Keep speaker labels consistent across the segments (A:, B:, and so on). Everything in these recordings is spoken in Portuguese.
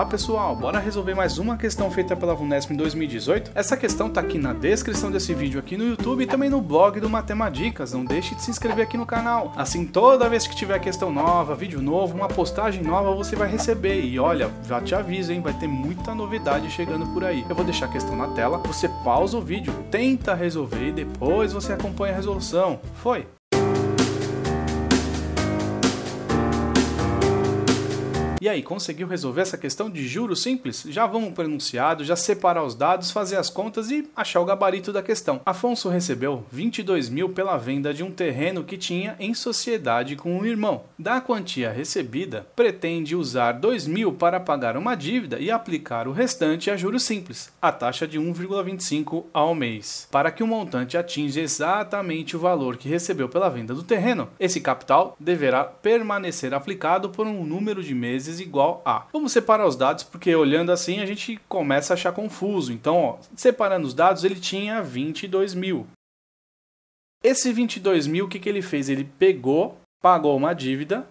A: Olá pessoal, bora resolver mais uma questão feita pela VUNESP em 2018? Essa questão tá aqui na descrição desse vídeo aqui no YouTube e também no blog do Matemadicas. Não deixe de se inscrever aqui no canal. Assim, toda vez que tiver questão nova, vídeo novo, uma postagem nova, você vai receber. E olha, já te aviso, hein, vai ter muita novidade chegando por aí. Eu vou deixar a questão na tela, você pausa o vídeo, tenta resolver e depois você acompanha a resolução. Foi! E aí, conseguiu resolver essa questão de juros simples? Já vamos para o enunciado, já separar os dados, fazer as contas e achar o gabarito da questão. Afonso recebeu 22 mil pela venda de um terreno que tinha em sociedade com um irmão. Da quantia recebida, pretende usar 2 mil para pagar uma dívida e aplicar o restante a juros simples, a taxa de 1,25 ao mês. Para que o montante atinja exatamente o valor que recebeu pela venda do terreno, esse capital deverá permanecer aplicado por um número de meses igual a. Vamos separar os dados porque olhando assim a gente começa a achar confuso. Então, ó, separando os dados, ele tinha 22 mil. Esse 22 mil, o que ele fez? Ele pegou, pagou uma dívida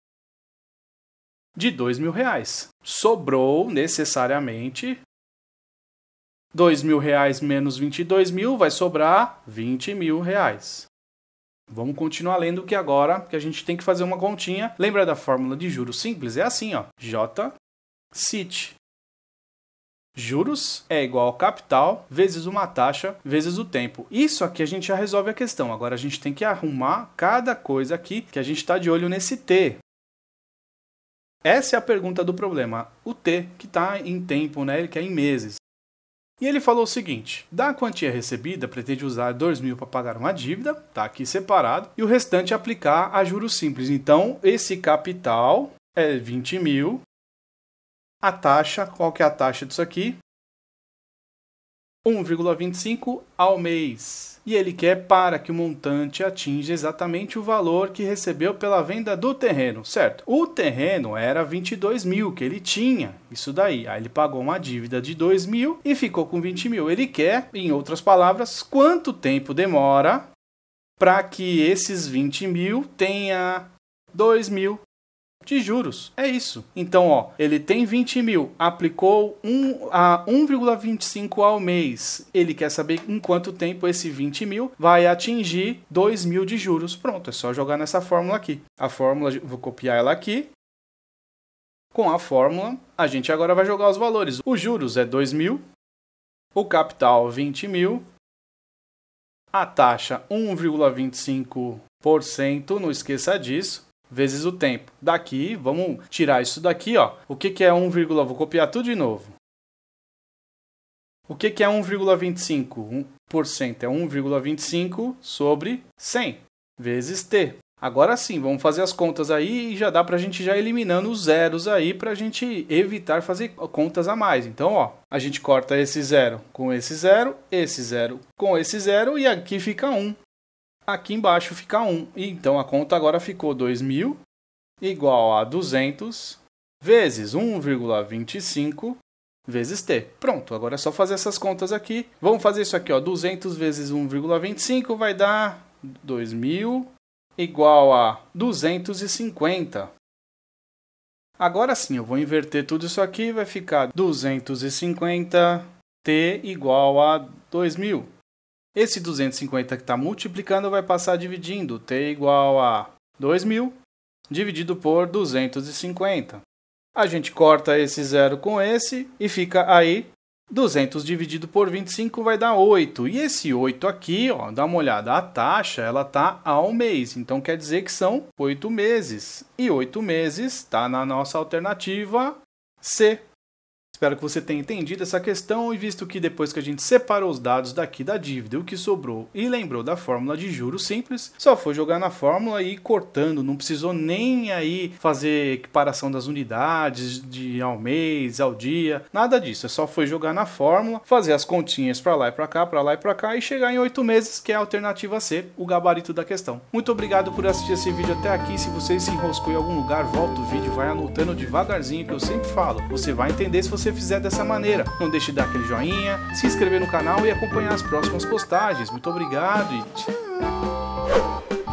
A: de 2 mil reais. Sobrou necessariamente 2 mil reais menos 22 mil, vai sobrar 20 mil reais. Vamos continuar lendo que agora que a gente tem que fazer uma continha. Lembra da fórmula de juros simples? É assim, ó. J-CIT. Juros é igual ao capital vezes uma taxa vezes o tempo. Isso aqui a gente já resolve a questão. Agora a gente tem que arrumar cada coisa aqui que a gente está de olho nesse T. Essa é a pergunta do problema. O T que está em tempo, né? Ele quer em meses. E ele falou o seguinte, da quantia recebida, pretende usar 2 mil para pagar uma dívida, tá aqui separado, e o restante aplicar a juros simples. Então, esse capital é 20 mil, a taxa, qual que é a taxa disso aqui? 1,25 ao mês. E ele quer para que o montante atinja exatamente o valor que recebeu pela venda do terreno, certo? O terreno era 22 mil que ele tinha, isso daí. Aí ele pagou uma dívida de 2 mil e ficou com 20 mil. Ele quer, em outras palavras, quanto tempo demora para que esses 20 mil tenha 2 mil de juros. É isso. Então, ó, ele tem 20 mil, aplicou a 1,25 ao mês. Ele quer saber em quanto tempo esse 20 mil vai atingir 2 mil de juros. Pronto, é só jogar nessa fórmula aqui. A fórmula, vou copiar ela aqui. Com a fórmula, a gente agora vai jogar os valores. Os juros é 2 mil, o capital 20 mil, a taxa 1,25%, não esqueça disso, vezes o tempo. Daqui, vamos tirar isso daqui, ó. O que é 1, vou copiar tudo de novo. O que é 1,25%? 1% é 1,25 sobre 100 vezes T. Agora sim, vamos fazer as contas aí e já dá pra gente já eliminando os zeros aí pra gente evitar fazer contas a mais. Então, ó, a gente corta esse zero com esse zero com esse zero e aqui fica 1. Aqui embaixo fica 1. Então, a conta agora ficou 2 mil igual a 200 vezes 1,25 vezes T. Pronto, agora é só fazer essas contas aqui. Vamos fazer isso aqui, ó. 200 vezes 1,25 vai dar 2 mil igual a 250. Agora sim, eu vou inverter tudo isso aqui. Vai ficar 250 T igual a 2 mil. Esse 250 que está multiplicando vai passar dividindo. T igual a 2 mil dividido por 250. A gente corta esse zero com esse e fica aí 200 dividido por 25 vai dar 8. E esse 8 aqui, ó, dá uma olhada, a taxa ela está ao mês. Então quer dizer que são 8 meses. E 8 meses está na nossa alternativa C. Espero que você tenha entendido essa questão e visto que depois que a gente separou os dados daqui da dívida, o que sobrou e lembrou da fórmula de juros simples, só foi jogar na fórmula e ir cortando, não precisou nem aí fazer equiparação das unidades de ao mês, ao dia, nada disso, só foi jogar na fórmula, fazer as continhas para lá e para cá, para lá e para cá e chegar em 8 meses, que é a alternativa C, o gabarito da questão. Muito obrigado por assistir esse vídeo até aqui. Se você se enroscou em algum lugar, volta o vídeo, vai anotando devagarzinho que eu sempre falo, você vai entender se você fizer dessa maneira. Não deixe de dar aquele joinha, se inscrever no canal e acompanhar as próximas postagens. Muito obrigado e tchau!